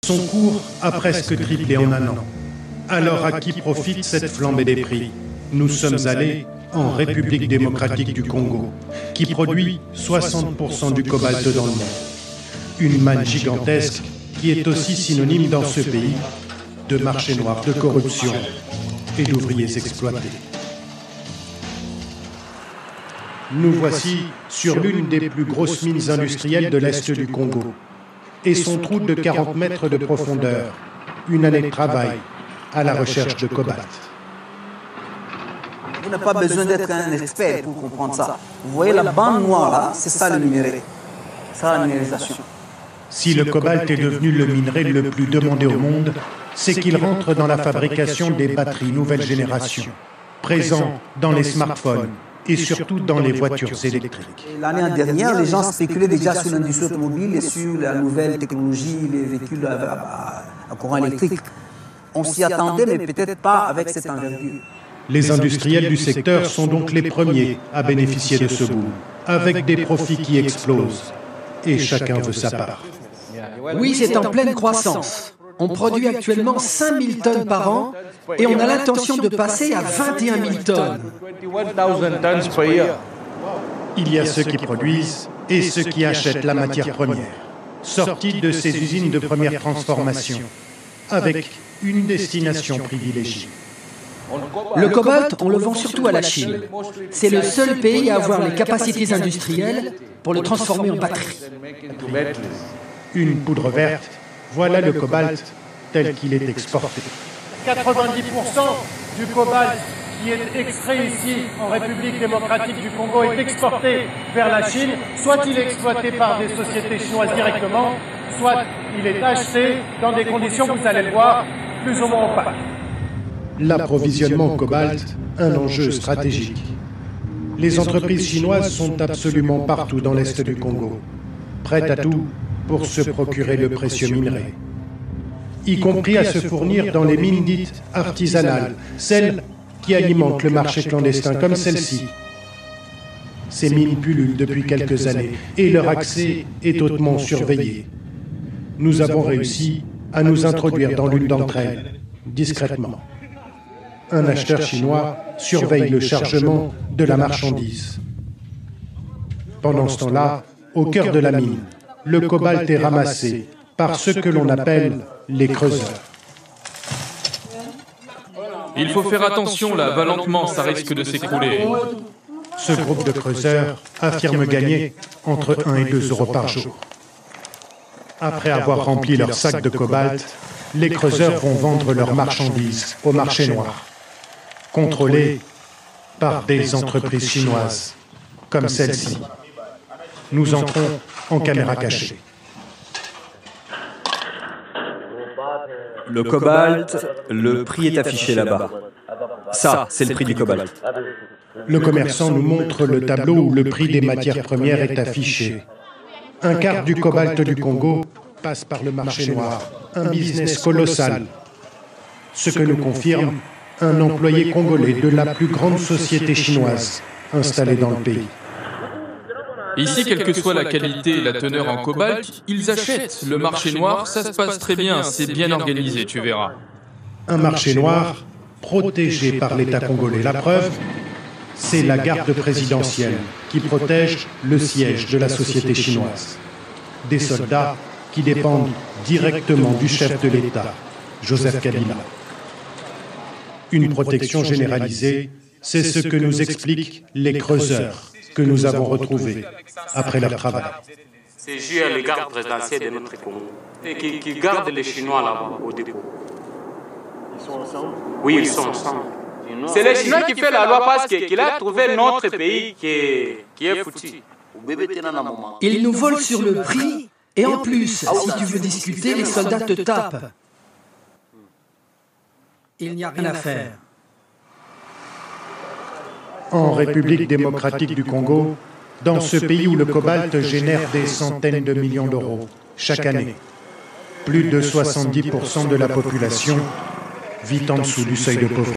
Son cours a presque triplé en un an. Alors à qui profite cette flambée des prix? Nous sommes allés en République démocratique du Congo, qui produit 60% du cobalt dans le monde. Une manne gigantesque qui est aussi synonyme dans ce pays de marché noir, de corruption et d'ouvriers exploités. Nous voici sur l'une des plus grosses mines industrielles de l'Est du Congo et son trou de 40 mètres de profondeur, une année de travail à la recherche de cobalt. Vous n'avez pas besoin d'être un expert pour comprendre ça. Vous voyez la bande noire là, c'est ça le numérique, c'est la numérisation. Si le cobalt est devenu le minerai le plus demandé au monde, c'est qu'il rentre dans la fabrication des batteries nouvelle génération, présents dans les smartphones et surtout dans les voitures électriques. L'année dernière, les gens spéculaient déjà sur l'industrie automobile et sur la nouvelle technologie, les véhicules à courant électrique. On s'y attendait, mais peut-être pas avec cette envergure. Les industriels du secteur sont donc les premiers à bénéficier de ce boom, avec des profits qui explosent. Et chacun veut sa part. Oui, c'est en pleine croissance. On produit actuellement 5000 tonnes par an et on a l'intention de passer à 21 000 tonnes. Il y a ceux qui produisent et ceux qui achètent la matière première, sortie de ces usines de première transformation, avec une destination privilégiée. Le cobalt, on le vend surtout à la Chine. C'est le seul pays à avoir les capacités industrielles pour le transformer en batterie. Une poudre verte, voilà le cobalt tel qu'il est exporté. 90% du cobalt qui est extrait ici en République démocratique du Congo est exporté vers la Chine. Soit il est exploité par des sociétés chinoises directement, soit il est acheté dans des conditions, vous allez le voir, plus ou moins opaques. L'approvisionnement en cobalt, un enjeu stratégique. Les entreprises chinoises sont absolument partout dans l'est du Congo, prêtes à tout pour se procurer le précieux minerai, y compris à se fournir dans les mines dites artisanales, celles qui alimentent le marché clandestin comme celle-ci. Ces mines pullulent depuis quelques années et leur accès est hautement surveillé. Nous avons réussi à nous introduire dans l'une d'entre elles, discrètement. Un acheteur chinois surveille le chargement de la marchandise. Pendant ce temps-là, au cœur de la mine, le cobalt est ramassé par ce que l'on appelle les creuseurs. Il faut faire attention là, va lentement, ça risque de s'écrouler. Ce groupe de creuseurs affirme gagner entre 1 et 2 euros par jour. Après avoir rempli leur sac de cobalt, les creuseurs vont vendre leurs marchandises au marché noir, contrôlées par des entreprises chinoises, comme celle-ci. Nous entrons en caméra cachée. Le cobalt, le prix est affiché là-bas. Ça, c'est le prix du cobalt. Le commerçant nous montre le tableau où le prix des matières premières est affiché. Un quart du cobalt du Congo passe par le marché noir, un business colossal. Ce que nous confirme un employé congolais de la plus grande société chinoise installée dans le pays. Ici, quelle que soit la qualité et la teneur en cobalt, ils achètent. Le marché noir, ça se passe très bien, c'est bien organisé, tu verras. Un marché noir protégé par l'État congolais. La preuve, c'est la garde présidentielle qui protège le siège de la société chinoise. Des soldats qui dépendent directement du chef de l'État, Joseph Kabila. Une protection généralisée, c'est ce que nous expliquent les creuseurs que nous avons retrouvés après leur travail. C'est juste les gardes présidentiels de notre Congo et qui gardent les Chinois là-bas au dépôt. Ils sont ensemble? Oui, ils sont ensemble. C'est les Chinois qui font la loi parce qu'il a trouvé notre pays qui est foutu. Ils nous volent sur le prix et en plus, si tu veux discuter, les soldats te tapent. Il n'y a rien à faire. En République démocratique du Congo, dans ce pays où le cobalt génère des centaines de millions d'euros chaque année, plus de 70% de la population vit en dessous du seuil de pauvreté.